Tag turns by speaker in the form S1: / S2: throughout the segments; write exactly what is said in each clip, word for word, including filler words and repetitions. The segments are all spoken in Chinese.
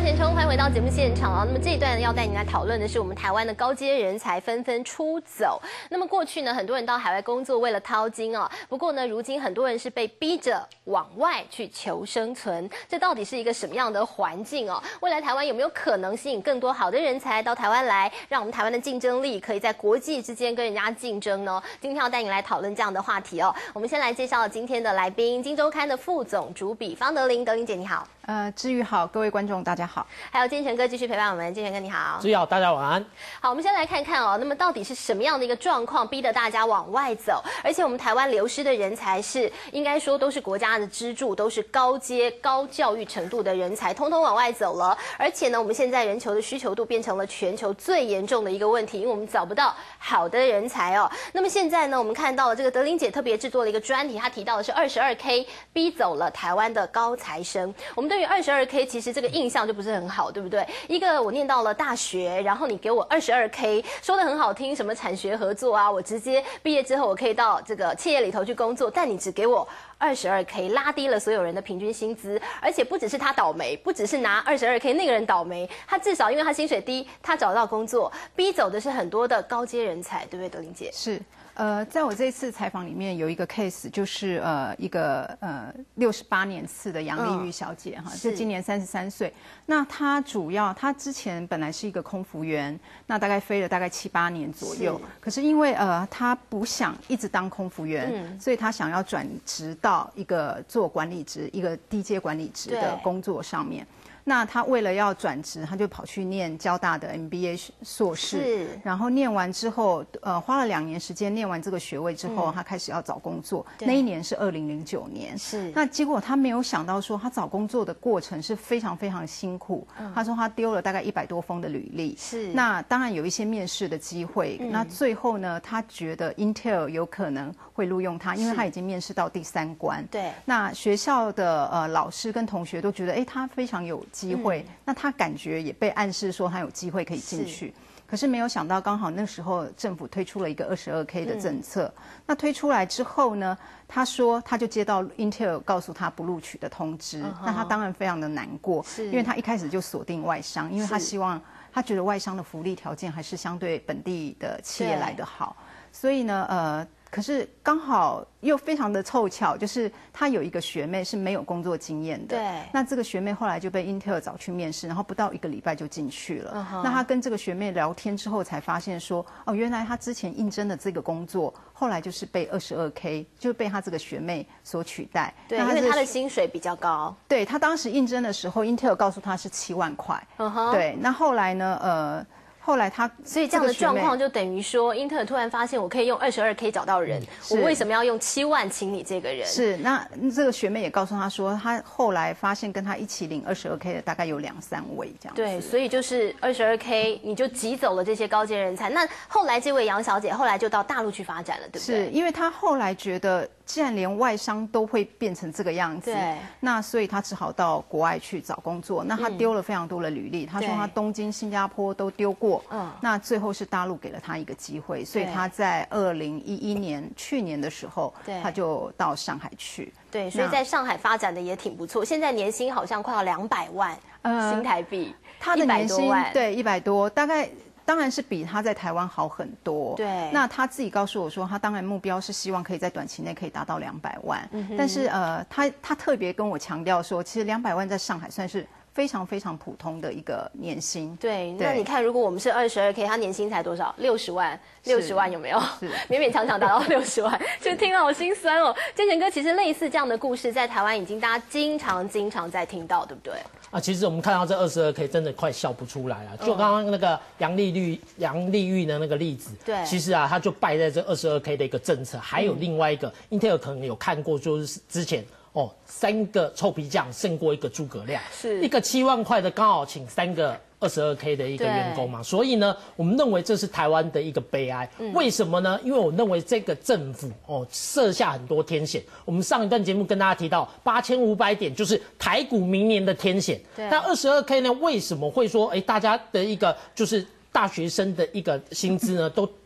S1: 向前冲，欢迎回到节目现场啊！那么这一段要带您来讨论的是我们台湾的高阶人才纷纷出走。那么过去呢，很多人到海外工作为了淘金啊，不过呢，如今很多人是被逼着往外去求生存。这到底是一个什么样的环境哦？未来台湾有没有可能吸引更多好的人才到台湾来，让我们台湾的竞争力可以在国际之间跟人家竞争呢？今天要带您来讨论这样的话题哦。我们先来介绍今天的来宾，《今周刊》的副总主笔方德琳，德琳姐你好。
S2: 呃，志宇好，各位观众大家好。
S1: 还有建成哥继续陪伴我们，建成哥你好。
S3: 志宇好，大家晚安。
S1: 好，我们先来看看哦，那么到底是什么样的一个状况逼得大家往外走？而且我们台湾流失的人才是应该说都是国家的支柱，都是高阶高教育程度的人才，通通往外走了。而且呢，我们现在人球的需求度变成了全球最严重的一个问题，因为我们找不到好的人才哦。那么现在呢，我们看到了这个德琳姐特别制作了一个专题，她提到的是二十二 K 逼走了台湾的高材生。我们对于二十二 K 其实这个印象就不是很好，对不对？一个我念到了大学，然后你给我二十二 K， 说的很好听，什么产学合作啊，我直接毕业之后我可以到这个企业里头去工作，但你只给我二十二 K， 拉低了所有人的平均薪资，而且不只是他倒霉，不只是拿二十二 K 那个人倒霉，他至少因为他薪水低，他找到工作，逼走的是很多的高阶人才，对不对，德琳姐？
S2: 是。呃，在我这一次采访里面有一个 case， 就是呃一个呃六十八年次的杨丽玉小姐哈，嗯、就今年三十三岁。那她主要她之前本来是一个空服员，那大概飞了大概七八年左右。是可是因为呃她不想一直当空服员，嗯、所以她想要转职到一个做管理职、一个低阶管理职的工作上面。那他为了要转职，他就跑去念交大的 M B A 硕士，然后念完之后，呃，花了两年时间念完这个学位之后，嗯、他开始要找工作。那一年是二零零九年，是。那结果他没有想到说，他找工作的过程是非常非常辛苦。嗯、他说他丢了大概一百多封的履历，是。那当然有一些面试的机会，嗯、那最后呢，他觉得 Intel 有可能会录用他，因为他已经面试到第三关。对。那学校的呃老师跟同学都觉得，哎，他非常有机会，嗯、那他感觉也被暗示说他有机会可以进去，可是没有想到刚好那时候政府推出了一个二十二 K 的政策，嗯、那推出来之后呢，他说他就接到 Intel 告诉他不录取的通知，嗯、那他当然非常的难过，因为他一开始就锁定外商，因为他希望他觉得外商的福利条件还是相对本地的企业来得好，所以呢，呃。可是刚好又非常的凑巧，就是他有一个学妹是没有工作经验的，对。那这个学妹后来就被 Intel 找去面试，然后不到一个礼拜就进去了。Uh-huh. 那他跟这个学妹聊天之后，才发现说，哦，原来他之前应征的这个工作，后来就是被二十二 K 就被他这个学妹所取代。
S1: 对，因为他的薪水比较高。
S2: 对，他当时应征的时候 ，Intel 告诉他是七万块。Uh-huh. 对，那后来呢，呃。后来他，
S1: 所以这样的状况就等于说，英特尔突然发现我可以用二十二 K 找到人，我为什么要用七万请你这个人？
S2: 是，那这个学妹也告诉他说，他后来发现跟他一起领二十二 K 的大概有两三位这样。
S1: 对，所以就是二十二 K 你就挤走了这些高阶人才。那后来这位杨小姐后来就到大陆去发展了，对不对？
S2: 是因为她后来觉得，既然连外商都会变成这个样子，对，那所以她只好到国外去找工作。那她丢了非常多的履历，她说她东京、新加坡都丢过。嗯，那最后是大陆给了他一个机会，所以他在二零一一年去年的时候，他就到上海去。
S1: 对，所以在上海发展的也挺不错。现在年薪好像快要两百万新台币，
S2: 他的年薪对一百多，大概。当然是比他在台湾好很多。对，那他自己告诉我说，他当然目标是希望可以在短期内可以达到两百万。嗯、但是呃，他他特别跟我强调说，其实两百万在上海算是非常非常普通的一个年薪。
S1: 对，那你看，如果我们是二十二 K， 他年薪才多少？六十万，六十万有没有？勉勉强强达到六十万，就听到好心酸哦。建成哥，其实类似这样的故事，在台湾已经大家经常经常在听到，对不对？
S3: 啊，其实我们看到这二十二 K 真的快笑不出来了。就刚刚那个杨丽玉、杨丽玉的那个例子，对，其实啊，他就败在这二十二 K 的一个政策。还有另外一个、嗯、Intel 可能有看过，就是之前哦，三个臭皮匠胜过一个诸葛亮，是一个七万块的刚好请三个二十二 K 的一个员工嘛。所以呢，我们认为这是台湾的一个悲哀。嗯、为什么呢？因为我认为这个政府哦设下很多天险。我们上一段节目跟大家提到八千五百点就是台股明年的天险。那二十二 K 呢？为什么会说哎大家的一个就是大学生的一个薪资呢都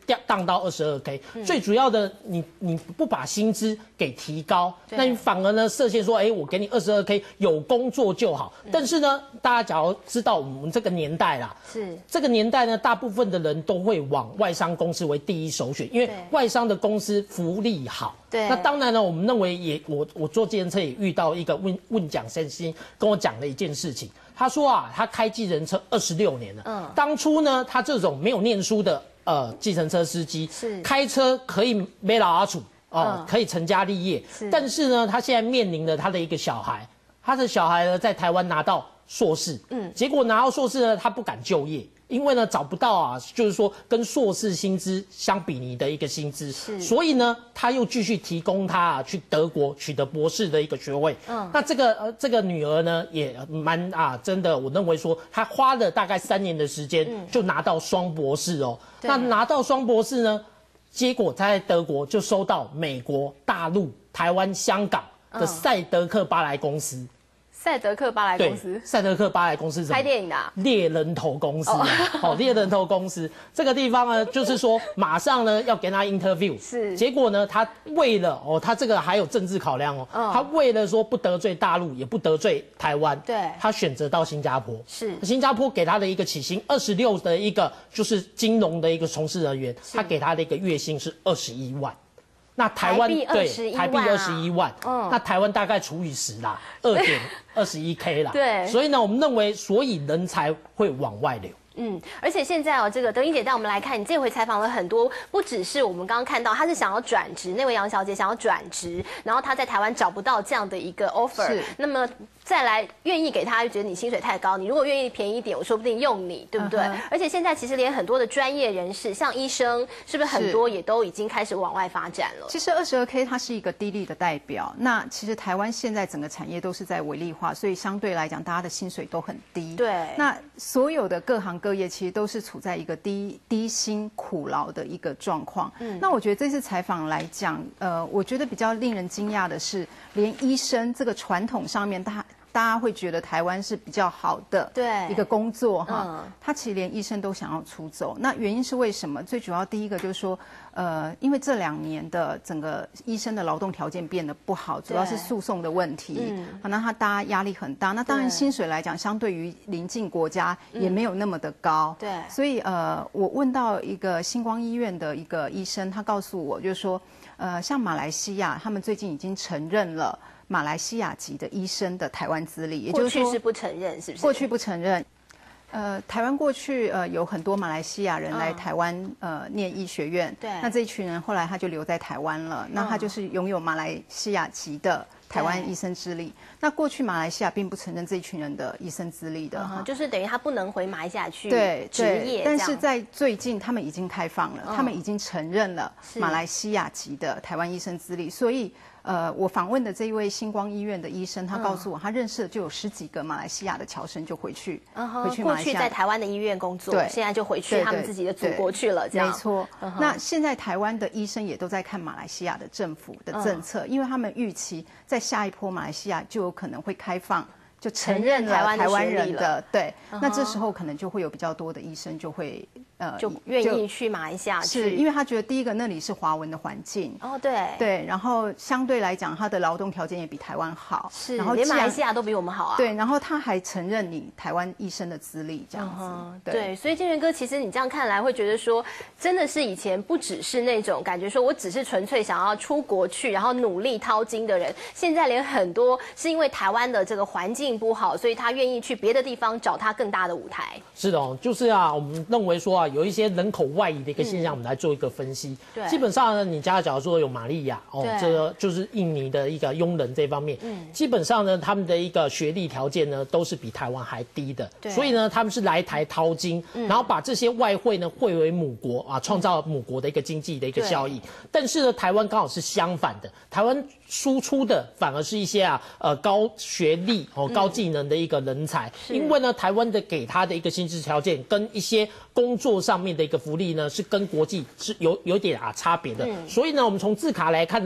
S3: 掉荡到二十二 K，嗯、最主要的你你不把薪资给提高，那你反而呢设限说，哎，我给你二十二 K， 有工作就好。嗯、但是呢，大家假如知道我们这个年代啦，是这个年代呢，大部分的人都会往外商公司为第一首选，因为外商的公司福利好。对，那当然呢，我们认为也我我坐计程车也遇到一个问问讲先生跟我讲了一件事情，他说啊，他开计程车二十六年了，嗯，当初呢，他这种没有念书的。呃，计程车司机是开车可以没老阿楚哦，嗯、可以成家立业。是，但是呢，他现在面临了他的一个小孩，他的小孩呢在台湾拿到硕士，嗯，结果拿到硕士呢，他不敢就业，因为呢找不到啊，就是说跟硕士薪资相比拟的一个薪资，是，所以呢，他又继续提供他啊去德国取得博士的一个学位。嗯，那这个呃这个女儿呢也蛮啊，真的，我认为说她花了大概三年的时间就拿到双博士哦。那拿到双博士呢，结果他在德国就收到美国、大陆、台湾、香港的赛德克巴莱公司。
S1: 赛德克巴莱公司，
S3: 赛德克巴莱公司是什么？
S1: 拍电影的、啊、
S3: 猎人头公司、啊，好、哦，猎人头公司这个地方呢，就是说马上呢要给他 interview， 是，结果呢，他为了哦，他这个还有政治考量哦，哦他为了说不得罪大陆，也不得罪台湾，对，他选择到新加坡，是，新加坡给他的一个起薪二十六的一个就是金融的一个从事人员，他给他的一个月薪是二十一万。那台湾对台币二十一万，嗯，那台湾大概除以十啦，二点二十一 K 啦，对，所以呢，我们认为，所以人才会往外流。
S1: 嗯，而且现在哦，这个德英姐带我们来看，你这回采访了很多，不只是我们刚刚看到，她是想要转职，那位杨小姐想要转职，然后她在台湾找不到这样的一个 offer， 那么再来愿意给她，就觉得你薪水太高，你如果愿意便宜一点，我说不定用你，对不对？ Uh-huh. 而且现在其实连很多的专业人士，像医生，是不是很多也都已经开始往外发展了？
S2: 其实二十二 K 它是一个低利的代表，那其实台湾现在整个产业都是在微利化，所以相对来讲，大家的薪水都很低。对，那所有的各行各业其实都是处在一个低低薪苦劳的一个状况。嗯，那我觉得这次采访来讲，呃，我觉得比较令人惊讶的是，连医生这个传统上面，大大家会觉得台湾是比较好的一个工作哈，嗯，他其实连医生都想要出走。那原因是为什么？最主要第一个就是说，呃，因为这两年的整个医生的劳动条件变得不好，主要是诉讼的问题，嗯，那他大家压力很大。那当然薪水来讲，相对于邻近国家也没有那么的高，对。所以呃，我问到一个星光医院的一个医生，他告诉我就是说，呃，像马来西亚，他们最近已经承认了马来西亚籍的医生的台湾资历，也就是说
S1: 过去是不承认，是不是？
S2: 过去不承认。呃，台湾过去呃有很多马来西亚人来台湾、嗯、呃念医学院，对，那这一群人后来他就留在台湾了，那他就是拥有马来西亚籍的台湾医生资历。那过去马来西亚并不承认这一群人的医生资历的，
S1: 嗯，就是等于他不能回马来西亚去
S2: 对
S1: 执业。
S2: 但是在最近他们已经开放了，嗯，他们已经承认了马来西亚籍的台湾医生资历，所以。呃，我访问的这一位星光医院的医生，他告诉我，他认识的就有十几个马来西亚的侨生就回去，嗯，回去马来西亚，
S1: 过去在台湾的医院工作，对，现在就回去他们自己的祖国去了，这样
S2: 没错。嗯，那现在台湾的医生也都在看马来西亚的政府的政策，嗯，因为他们预期在下一波马来西亚就有可能会开放。就承认了台湾人的对，那这时候可能就会有比较多的医生就会
S1: 呃就愿意去马来西亚去，
S2: 是因为他觉得第一个那里是华文的环境
S1: 哦，对
S2: 对，然后相对来讲他的劳动条件也比台湾好，
S1: 是，
S2: 然后
S1: 连马来西亚都比我们好啊，
S2: 对，然后他还承认你台湾医生的资历这样子，
S1: 嗯，对，对，所以建元哥，其实你这样看来会觉得说，真的是以前不只是那种感觉说我只是纯粹想要出国去，然后努力掏金的人，现在连很多是因为台湾的这个环境不好，所以他愿意去别的地方找他更大的舞台。
S3: 是的哦，就是啊，我们认为说啊，有一些人口外移的一个现象，我们来做一个分析。对，基本上呢，你家假如说有玛利亚哦，这个就是印尼的一个佣人这方面，嗯，基本上呢，他们的一个学历条件呢，都是比台湾还低的。对，所以呢，他们是来台淘金，嗯，然后把这些外汇呢汇为母国啊，创造母国的一个经济的一个效益。但是呢，台湾刚好是相反的，台湾输出的反而是一些啊呃高学历哦高技能的一个人才，嗯，因为呢台湾的给他的一个薪资条件跟一些工作上面的一个福利呢是跟国际是有有点啊差别的，嗯，所以呢我们从字卡来看的话，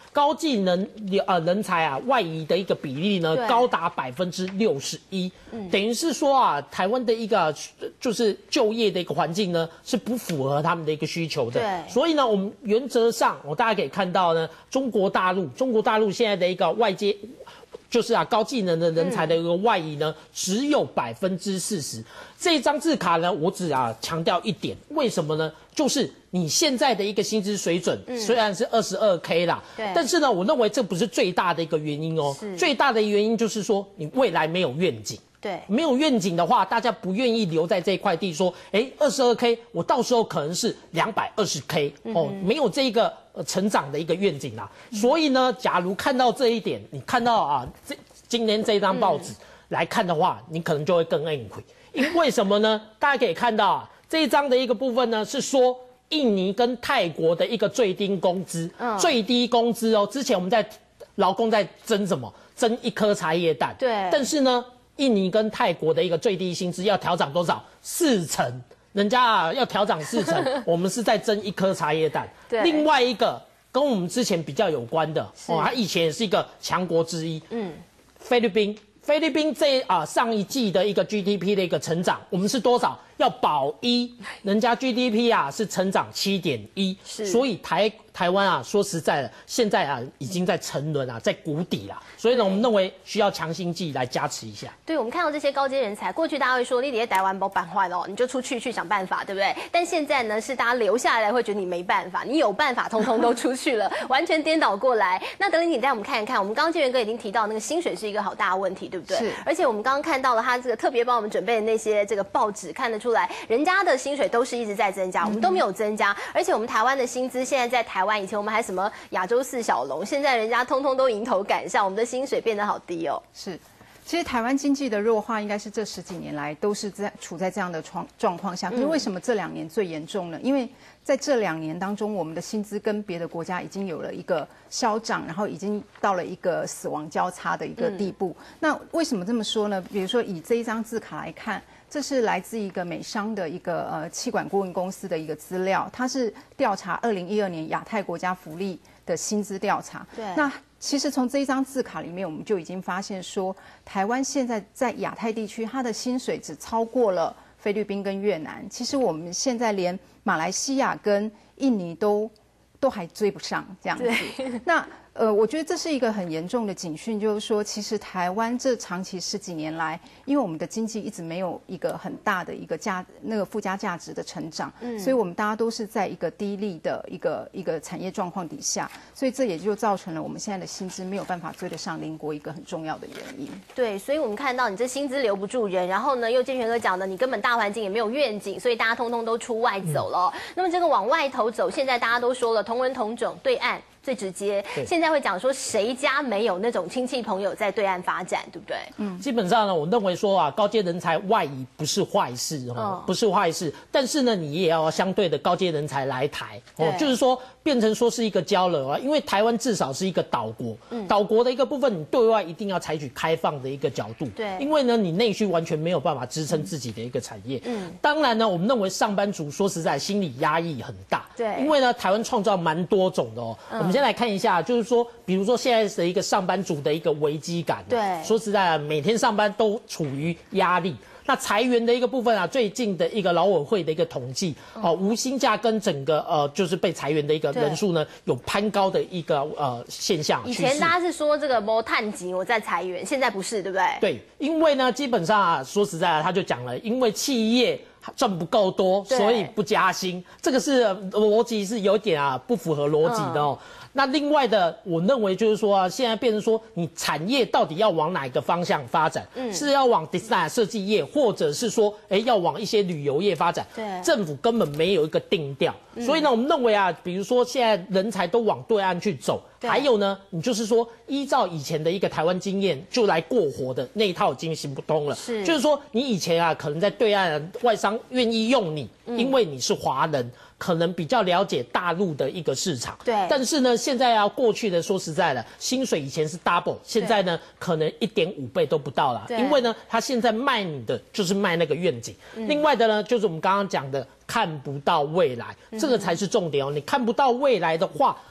S3: 高技能呃人才啊外移的一个比例呢高达百分之六十一，等于是说啊，台湾的一个就是就业的一个环境呢是不符合他们的一个需求的。对，所以呢，我们原则上我大家可以看到呢，中国大陆中国大陆现在的一个外接。就是啊，高技能的人才的一个外移呢，嗯、只有百分之四十。这一张字卡呢，我只啊强调一点，为什么呢？就是你现在的一个薪资水准、嗯、虽然是二十二 K 啦，对，但是呢，我认为这不是最大的一个原因哦。最大的原因就是说，你未来没有愿景。对，没有愿景的话，大家不愿意留在这一块地，说，哎，二十二 K， 我到时候可能是两百二十 K 哦，嗯、没有这个、呃、成长的一个愿景啦。嗯、所以呢，假如看到这一点，你看到啊，这今天这张报纸、嗯、来看的话，你可能就会更暗愧，因为什么呢？大家可以看到啊，这一张的一个部分呢，是说印尼跟泰国的一个最低工资，嗯、最低工资哦，之前我们在劳工在争什么？争一颗茶叶蛋，对，但是呢。印尼跟泰国的一个最低薪资要调涨多少？四成，人家啊要调涨四成，我们是在争一颗茶叶蛋。对，另外一个跟我们之前比较有关的哦，它以前也是一个强国之一，嗯，菲律宾，菲律宾这啊上一季的一个 G D P 的一个成长，我们是多少？要保一，人家 G D P 啊是成长七点一，所以台台湾啊说实在的，现在啊已经在沉沦啊，在谷底啦。所以呢，我们认为需要强心剂来加持一下。对，我们看到这些高阶人才，过去大家会说你得台湾不办坏了，你就出去去想办法，对不对？但现在呢，是大家留下来会觉得你没办法，你有办法，通通都出去了，完全颠倒过来。那德霖，你带我们看一看，我们刚刚建元哥已经提到那个薪水是一个好大的问题，对不对？是。而且我们刚刚看到了他这个特别帮我们准备的那些这个报纸，看得出来，人家的薪水都是一直在增加，我们都没有增加。而且我们台湾的薪资现在在台湾，以前我们还什么亚洲四小龙，现在人家通通都迎头赶上，我们的薪水变得好低哦。是。其实台湾经济的弱化，应该是这十几年来都是在处在这样的状状况下。可是为什么这两年最严重呢？因为在这两年当中，我们的薪资跟别的国家已经有了一个消长，然后已经到了一个死亡交叉的一个地步。嗯、那为什么这么说呢？比如说以这一张字卡来看，这是来自一个美商的一个呃企管顾问公司的一个资料，它是调查二零一二年亚太国家福利的薪资调查。对，那其实从这一张字卡里面，我们就已经发现说，台湾现在在亚太地区，它的薪水只超过了菲律宾跟越南。其实我们现在连马来西亚跟印尼都都还追不上这样子。那呃，我觉得这是一个很严重的警讯，就是说，其实台湾这长期十几年来，因为我们的经济一直没有一个很大的一个价那个附加价值的成长，嗯，所以我们大家都是在一个低利的一个一个产业状况底下，所以这也就造成了我们现在的薪资没有办法追得上邻国一个很重要的原因。对，所以我们看到你这薪资留不住人，然后呢，又建全哥讲的，你根本大环境也没有愿景，所以大家通通都出外走了。嗯、那么这个往外头走，现在大家都说了，同文同种，对岸。最直接，现在会讲说谁家没有那种亲戚朋友在对岸发展，对不对？嗯，基本上呢，我认为说啊，高阶人才外移不是坏事哦，哦不是坏事。但是呢，你也要相对的高阶人才来台哦，就是说变成说是一个交流啊，因为台湾至少是一个岛国，嗯，岛国的一个部分，你对外一定要采取开放的一个角度，对，因为呢，你内需完全没有办法支撑自己的一个产业，嗯，当然呢，我们认为上班族说实在心理压抑很大，对，因为呢，台湾创造蛮多种的哦，嗯、我们先来看一下，就是说，比如说现在的一个上班族的一个危机感，对，说实在的，每天上班都处于压力。那裁员的一个部分啊，最近的一个劳委会的一个统计，哦、呃，无薪假跟整个呃就是被裁员的一个人数呢，有攀高的一个呃现象。以前大家是说这个没碳级我在裁员，现在不是，对不对？对，因为呢，基本上啊，说实在的，他就讲了，因为企业赚不够多，所以不加薪，这个是逻辑是有点啊不符合逻辑的哦。嗯那另外的，我认为就是说啊，现在变成说，你产业到底要往哪一个方向发展？嗯，是要往 design 设计业，或者是说，哎，要往一些旅游业发展？对，政府根本没有一个定调。嗯、所以呢，我们认为啊，比如说现在人才都往对岸去走，还有呢，你就是说，依照以前的一个台湾经验就来过活的那一套已经行不通了。是，就是说，你以前啊，可能在对岸外商愿意用你，嗯、因为你是华人。可能比较了解大陆的一个市场，对，但是呢，现在要过去的，说实在的，薪水以前是 double， 现在呢，可能一点五倍都不到了，因为呢，他现在卖你的就是卖那个愿景，嗯、另外的呢，就是我们刚刚讲的。看不到未来，这个才是重点哦。你看不到未来的话，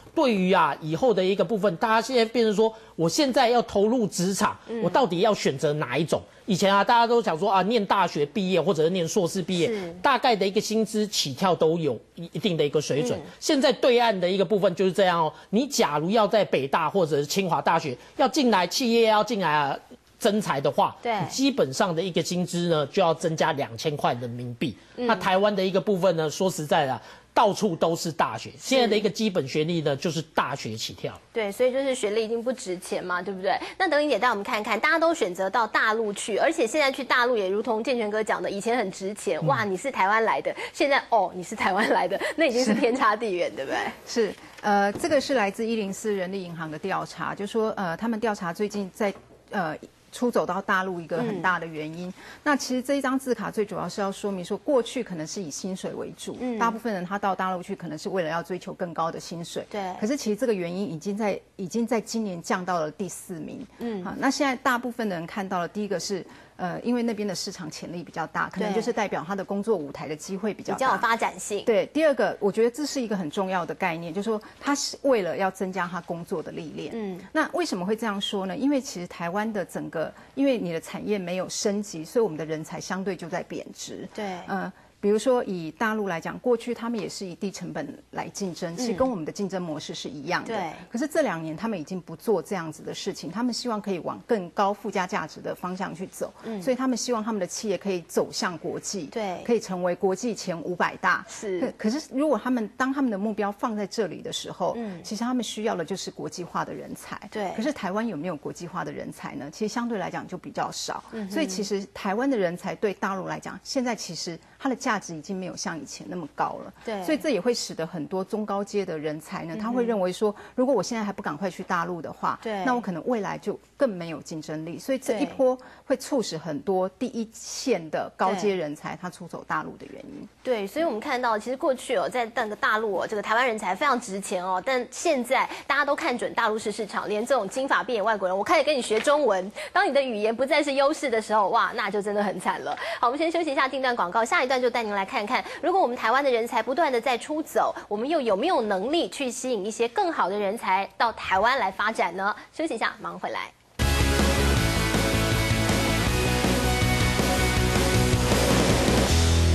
S3: 对于啊以后的一个部分，大家现在变成说，我现在要投入职场，嗯、我到底要选择哪一种？以前啊，大家都想说啊，念大学毕业或者是念硕士毕业，大概的一个薪资起跳都有一一定的一个水准。嗯、现在对岸的一个部分就是这样哦，你假如要在北大或者是清华大学要进来，企业要进来啊。征才的话，对，基本上的一个薪资呢就要增加两千块人民币。嗯、那台湾的一个部分呢，说实在的，到处都是大学，现在的一个基本学历呢就是大学起跳。
S1: 对，所以就是学历已经不值钱嘛，对不对？那德玲姐带我们看看，大家都选择到大陆去，而且现在去大陆也如同健全哥讲的，以前很值钱，哇，你是台湾来的，现在哦你是台湾来的，那已经是天差地远，对不对？
S2: 是，呃，这个是来自一零四人力银行的调查，就说呃他们调查最近在呃。出走到大陆一个很大的原因，嗯、那其实这一张字卡最主要是要说明说，过去可能是以薪水为主，嗯、大部分人他到大陆去可能是为了要追求更高的薪水，对。可是其实这个原因已经在已经在今年降到了第四名，嗯，好，那现在大部分的人看到了，第一个是。呃，因为那边的市场潜力比较大，可能就是代表他的工作舞台的机会比较大，
S1: 比较有发展性。
S2: 对，第二个，我觉得这是一个很重要的概念，就是说他是为了要增加他工作的历练。嗯，那为什么会这样说呢？因为其实台湾的整个，因为你的产业没有升级，所以我们的人才相对就在贬值。对，呃。比如说以大陆来讲，过去他们也是以低成本来竞争，其实跟我们的竞争模式是一样的。对。可是这两年他们已经不做这样子的事情，他们希望可以往更高附加价值的方向去走。嗯。所以他们希望他们的企业可以走向国际，对，可以成为国际前五百大。是。可是如果他们当他们的目标放在这里的时候，嗯，其实他们需要的就是国际化的人才。对。可是台湾有没有国际化的人才呢？其实相对来讲就比较少。嗯。所以其实台湾的人才对大陆来讲，现在其实它的价值已经没有像以前那么高了，对，所以这也会使得很多中高阶的人才呢，他会认为说，如果我现在还不赶快去大陆的话，对，那我可能未来就更没有竞争力，所以这一波会促使很多第一线的高阶人才他出走大陆的原因。
S1: 对，所以我们看到，其实过去哦，在那个大陆哦，这个台湾人才非常值钱哦，但现在大家都看准大陆式市场，连这种金发碧眼外国人，我开始跟你学中文，当你的语言不再是优势的时候，哇，那就真的很惨了。好，我们先休息一下，进段广告，下一段就带您来看看，如果我们台湾的人才不断的在出走，我们又有没有能力去吸引一些更好的人才到台湾来发展呢？休息一下，马上回来。